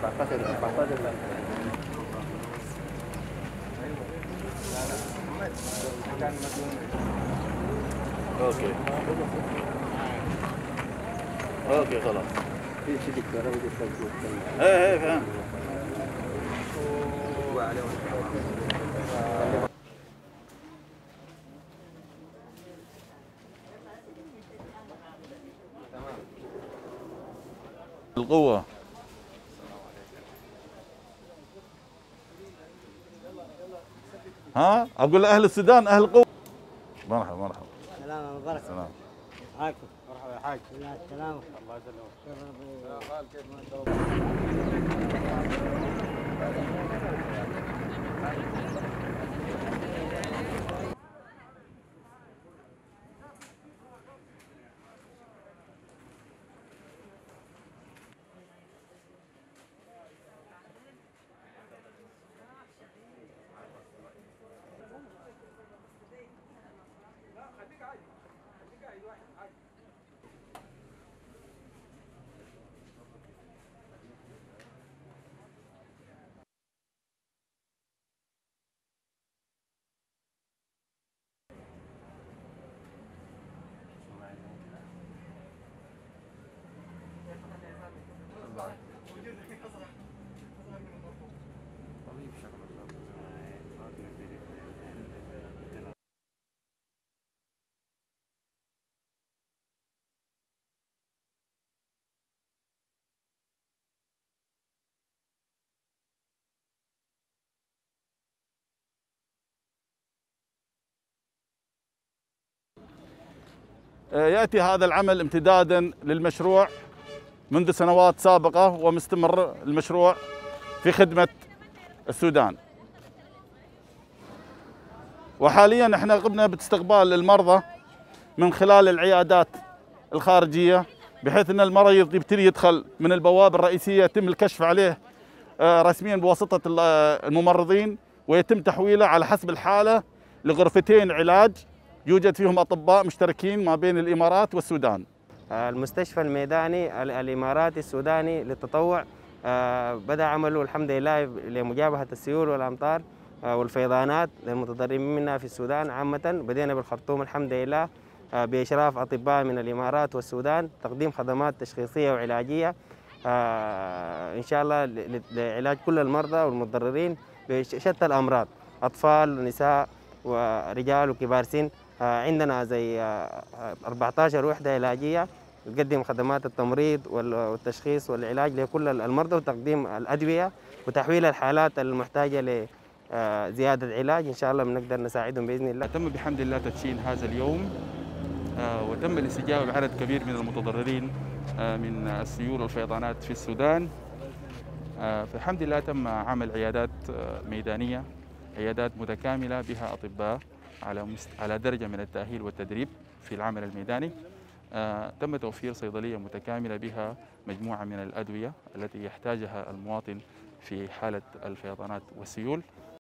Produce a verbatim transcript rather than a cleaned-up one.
اوكي اوكي خلاص. ايه ايه فهمت. القوة. ها اقول لاهل السودان اهل القوة. مرحبا مرحبا. سلام وبركة. سلام. معاكم. مرحبا يا حاج. السلام. الله يسلمك. يأتي هذا العمل امتدادا للمشروع منذ سنوات سابقة، ومستمر المشروع في خدمة السودان. وحاليا احنا قمنا باستقبال المرضى من خلال العيادات الخارجية، بحيث ان المريض يبتدي يدخل من البوابة الرئيسية، يتم الكشف عليه رسميا بواسطة الممرضين، ويتم تحويله على حسب الحالة لغرفتين علاج يوجد فيهم أطباء مشتركين ما بين الإمارات والسودان. المستشفى الميداني الإماراتي السوداني للتطوع بدأ عمله الحمد لله لمجابهة السيول والأمطار والفيضانات للمتضررين منها في السودان عامة. بدينا بالخرطوم الحمد لله بإشراف أطباء من الإمارات والسودان، تقديم خدمات تشخيصية وعلاجية إن شاء الله لعلاج كل المرضى والمتضررين بشتى الأمراض، أطفال ونساء ورجال وكبار سن. عندنا زي أربعة عشر وحدة علاجية تقدم خدمات التمريض والتشخيص والعلاج لكل المرضى، وتقديم الأدوية وتحويل الحالات المحتاجة لزيادة علاج. إن شاء الله بنقدر نساعدهم بإذن الله. تم بحمد الله تدشين هذا اليوم، وتم الاستجابة بعدد كبير من المتضررين من السيول والفيضانات في السودان. فالحمد لله تم عمل عيادات ميدانية، عيادات متكاملة بها أطباء على على درجة من التأهيل والتدريب في العمل الميداني. آه، تم توفير صيدلية متكاملة بها مجموعة من الأدوية التي يحتاجها المواطن في حالة الفيضانات والسيول.